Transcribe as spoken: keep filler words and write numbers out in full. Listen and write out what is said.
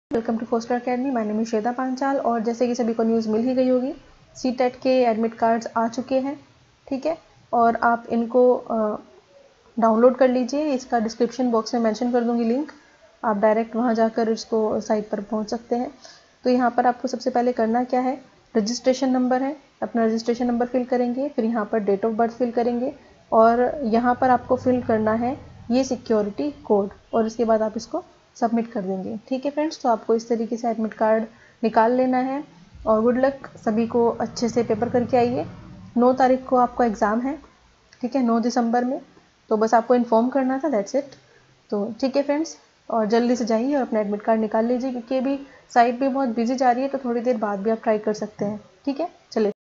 Welcome to Foster academy. My name is Shweta Panchal. और जैसे कि सभी को न्यूज़ मिल ही गई होगी, सी टेट के एडमिट कार्ड्स आ चुके हैं, ठीक है। और आप इनको डाउनलोड कर लीजिए। इसका डिस्क्रिप्शन बॉक्स में मेंशन कर दूंगी लिंक, आप डायरेक्ट वहां जाकर इसको साइट पर पहुंच सकते हैं। तो यहाँ पर आपको सबसे पहले करना क्या है, रजिस्ट्रेशन नंबर है, अपना रजिस्ट्रेशन नंबर फिल करेंगे, फिर यहाँ पर डेट ऑफ बर्थ फिल करेंगे और यहाँ पर आपको फिल करना है ये सिक्योरिटी कोड, और इसके बाद आप इसको सबमिट कर देंगे। ठीक है फ्रेंड्स, तो आपको इस तरीके से एडमिट कार्ड निकाल लेना है। और गुड लक, सभी को अच्छे से पेपर करके आइए। नौ तारीख को आपका एग्ज़ाम है, ठीक है, नौ दिसंबर में। तो बस आपको इन्फॉर्म करना था, दैट्स इट। तो ठीक है फ्रेंड्स, और जल्दी से जाइए और अपना एडमिट कार्ड निकाल लीजिए, क्योंकि अभी साइट भी बहुत बिजी जा रही है, तो थोड़ी देर बाद भी आप ट्राई कर सकते हैं। ठीक है, चलिए।